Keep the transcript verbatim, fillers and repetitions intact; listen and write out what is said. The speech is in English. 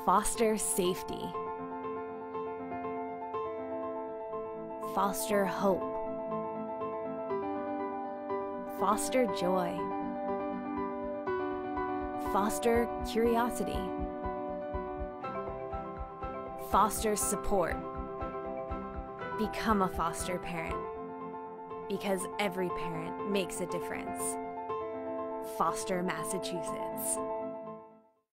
Foster safety. Foster hope. Foster joy. Foster curiosity. Foster support. Become a foster parent, because every parent makes a difference. Foster, Massachusetts.